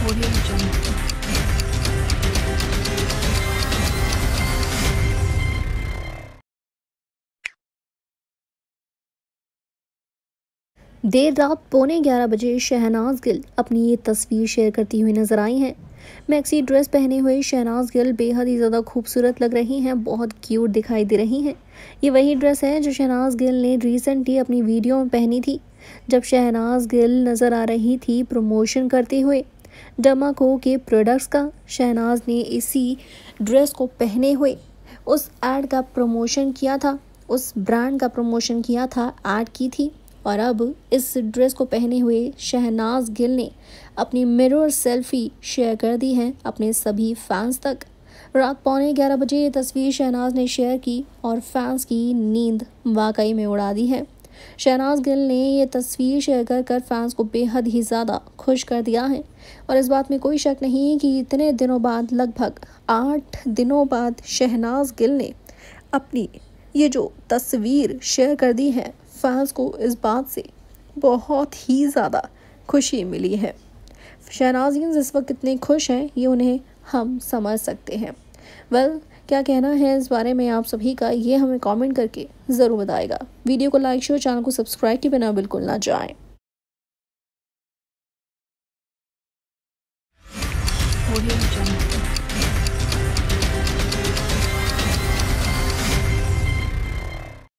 Audio Jungle. देर रात 11:15 बजे शहनाज गिल अपनी ये तस्वीर शेयर करती हुई नजर आई हैं। मैक्सी ड्रेस पहने हुए शहनाज गिल बेहद ही ज़्यादा खूबसूरत लग रही हैं, बहुत क्यूट दिखाई दे रही हैं। ये वही ड्रेस है जो शहनाज गिल ने रिसेंटली अपनी वीडियो में पहनी थी, जब शहनाज गिल नज़र आ रही थी प्रमोशन करते हुए डमाको के प्रोडक्ट्स का। शहनाज ने इसी ड्रेस को पहने हुए उस एड का प्रमोशन किया था, उस ब्रांड का प्रमोशन किया था, ऐड की थी। और अब इस ड्रेस को पहने हुए शहनाज गिल ने अपनी मिरर सेल्फी शेयर कर दी है अपने सभी फैंस तक। रात 11:15 बजे ये तस्वीर शहनाज ने शेयर की और फैंस की नींद वाकई में उड़ा दी है। शहनाज गिल ने ये तस्वीर शेयर कर फैंस को बेहद ही ज़्यादा खुश कर दिया है। और इस बात में कोई शक नहीं कि इतने दिनों बाद, लगभग 8 दिनों बाद शहनाज गिल ने अपनी ये जो तस्वीर शेयर कर दी है, फैंस को इस बात से बहुत ही ज़्यादा खुशी मिली है। शहनाज़ियंस इस वक्त कितने खुश हैं ये उन्हें हम समझ सकते हैं। क्या कहना है इस बारे में आप सभी का, ये हमें कमेंट करके ज़रूर बताएगा। वीडियो को लाइक शेयर, चैनल को सब्सक्राइब के बिना बिल्कुल ना जाएं। Audio Jungle.